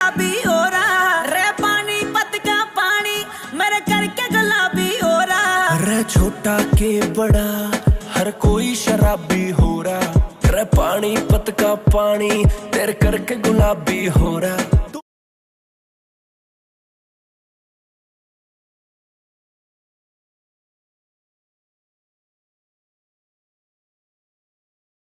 गुलाबी हो रहा रे, पानीपत का पानी मेरे करके गुलाबी हो रहा रे। छोटा के बड़ा हर कोई शराबी हो रहा रे, पानीपत का पानी तेरे करके गुलाबी हो रहा।